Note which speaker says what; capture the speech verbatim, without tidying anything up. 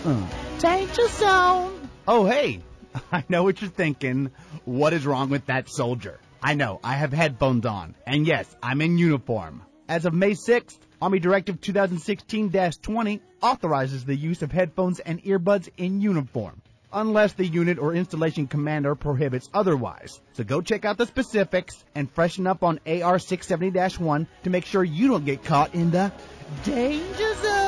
Speaker 1: Uh-uh. Danger zone. Oh, hey. I know what you're thinking. What is wrong with that soldier? I know, I have headphones on. And yes, I'm in uniform. As of May sixth, Army Directive twenty sixteen dash twenty authorizes the use of headphones and earbuds in uniform, unless the unit or installation commander prohibits otherwise. So go check out the specifics and freshen up on A R six seventy dash one to make sure you don't get caught in the danger zone.